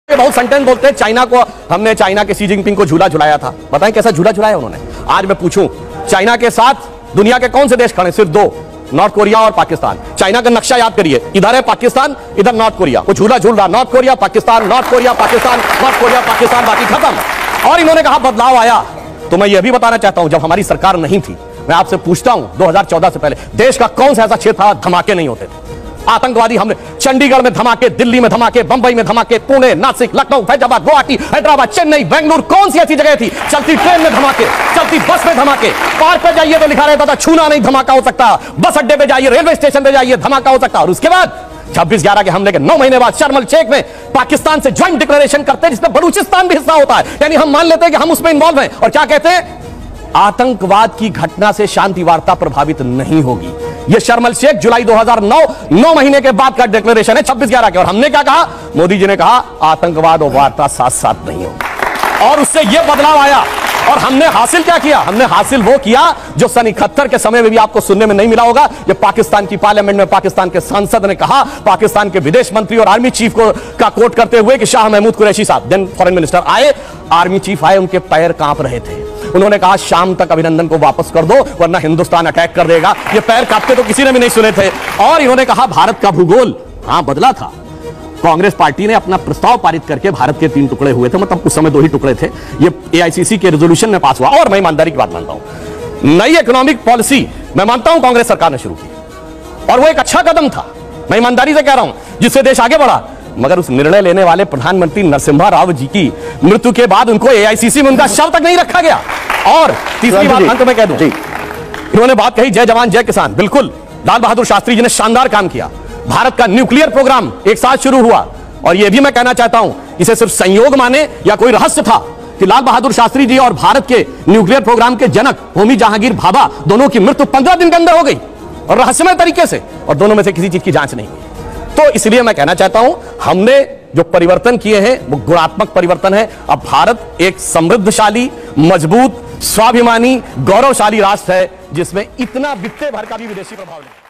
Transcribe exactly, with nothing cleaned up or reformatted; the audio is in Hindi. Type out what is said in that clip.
बहुत सेंटेंस बोलते हैं चाइना को, हमने चाइना के सी जिनपिंग को झूला झुलाया था। बताएं कैसा झूला झुलाया उन्होंने। आज मैं पूछूं, चाइना के साथ दुनिया के कौन से देश खड़े? सिर्फ दो, नॉर्थ कोरिया और पाकिस्तान। चाइना का नक्शा याद करिए, इधर है पाकिस्तान, इधर नॉर्थ कोरिया। वो झूला झूल रहा, North Korea Pakistan, North Korea Pakistan, North Korea Pakistan, बाकी खत्म। और इन्होंने कहा बदलाव आया। तो मैं यह भी बताना चाहता हूं, जब हमारी सरकार नहीं थी, मैं आपसे पूछता हूं दो हज़ार चौदह से पहले देश का कौन सा ऐसा क्षेत्र था धमाके नहीं होते थे? आतंकवादी हमले, चंडीगढ़ में धमाके, दिल्ली में धमाके, बंबई में धमाके, पुणे, नासिक, लखनऊ, फैजाबाद, गुवाहाटी, हैदराबाद, चेन्नई, बेंगलुरु, कौन सी ऐसी जगह थी? चलती ट्रेन में धमाके, चलती बस में धमाके, पार्क पे जाइए तो लिखा रहता था छूना नहीं धमाका हो सकता, बस अड्डे पे जाइए, रेलवे स्टेशन पे जाइए धमाका हो सकता। और उसके बाद छब्बीस ग्यारह के हमले के नौ महीने बाद शर्म एल शेख में पाकिस्तान से ज्वाइंट डिक्लेरेशन करते हैं जिसमें बलूचिस्तान भी हिस्सा होता है। यानी हम मान लेते हैं कि हम उसमें इंवॉल्व हैं। और क्या कहते हैं? आतंकवाद की घटना से शांति वार्ता प्रभावित नहीं होगी। यह शर्म एल शेख जुलाई दो हज़ार नौ, नौ महीने के बाद का डिक्लेरेशन है छब्बीस ग्यारह के। और हमने क्या कहा? मोदी जी ने कहा आतंकवाद और वार्ता साथ साथ नहीं होगी। और उससे यह बदलाव आया। और हमने हासिल क्या किया? हमने हासिल वो किया जो सन इकहत्तर के समय में भी आपको सुनने में नहीं मिला होगा। ये पाकिस्तान की पार्लियामेंट में पाकिस्तान के सांसद ने कहा, पाकिस्तान के विदेश मंत्री और आर्मी चीफ को का कोट करते हुए कि शाह महमूद कुरैशी साहब, देन फॉरेन मिनिस्टर, आए, आर्मी चीफ आए, उनके पैर कांप रहे थे। उन्होंने कहा शाम तक अभिनंदन को वापस कर दो वरना हिंदुस्तान अटैक कर देगा। ये पैर कांपते तो किसी ने भी नहीं सुने थे। और इन्होंने कहा भारत का भूगोल हां बदला था। कांग्रेस पार्टी ने अपना प्रस्ताव पारित करके भारत के तीन टुकड़े हुए थे, मतलब उस समय दो ही टुकड़े थे। ये एआईसीसी के रेजोल्यूशन में पास हुआ। और मैं ईमानदारी की बात मानता हूं, नई इकोनॉमिक पॉलिसी मैं मानता हूं कांग्रेस सरकार ने शुरू की और वो एक अच्छा कदम था, मैं ईमानदारी से कह रहा हूं, जिससे देश आगे बढ़ा। मगर उस निर्णय लेने वाले प्रधानमंत्री नरसिम्हा राव जी की मृत्यु के बाद उनको एआईसीसी में उनका शव तक नहीं रखा गया। और तीसरी बात अंत में कह दूं, इन्होंने बात कही जय जवान जय किसान। बिल्कुल, लाल बहादुर शास्त्री जी ने शानदार काम किया। भारत का न्यूक्लियर प्रोग्राम एक साथ शुरू हुआ। और यह भी मैं कहना चाहता हूं, इसे सिर्फ संयोग माने या कोई रहस्य था कि लाल बहादुर शास्त्री जी और भारत के न्यूक्लियर प्रोग्राम के जनक होमी जहांगीर भाभा दोनों की मृत्यु पंद्रह दिन के अंदर हो गई और रहस्यमय तरीके से, और दोनों में से किसी चीज की जांच नहीं हुई। तो इसलिए मैं कहना चाहता हूं, हमने जो परिवर्तन किए हैं वो गुणात्मक परिवर्तन है। अब भारत एक समृद्धशाली, मजबूत, स्वाभिमानी, गौरवशाली राष्ट्र है जिसमें इतना वित्तीय भर का भी विदेशी प्रभाव नहीं।